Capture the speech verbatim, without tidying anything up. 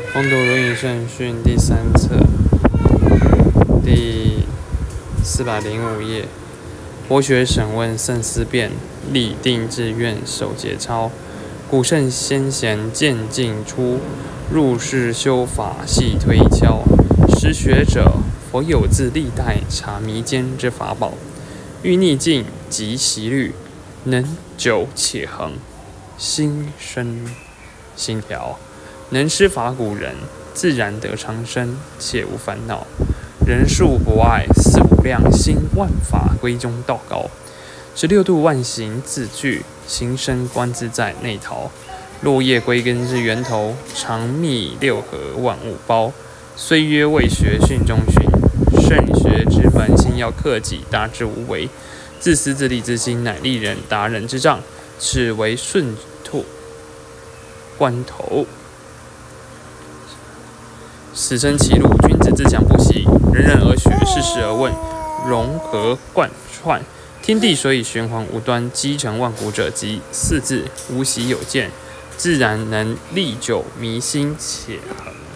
攻读《论语圣训》第三册第四百零五页。博学审问慎思辨，立定志愿守节操。古圣先贤渐进出，入世修法细推敲。识学者佛有自历代察弥坚之法宝，欲逆境即习虑，能久且恒，心生心调。能施法古人，自然得长生，且无烦恼。人数不爱，四无量心，万法归中道高。十六度万行自具，行深观自在内逃。落叶归根之源头，长密六合万物包。虽曰未学训中训，慎学之本心要克己，达之无为。自私自利之心，乃利人达人之障，此为顺兔关头。此生歧路，君子自强不息，人人而学，事事而问，融合贯穿。天地所以循环无端，积成万古者，即四字无喜有见，自然能历久弥新且恒。